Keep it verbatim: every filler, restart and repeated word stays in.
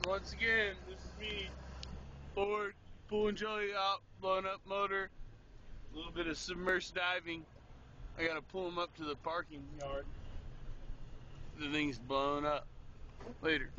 once again, this is me, Ford, pulling Joey out, blowing up motor, a little bit of submerged diving. I gotta pull him up to the parking yard. The thing's blown up. Later.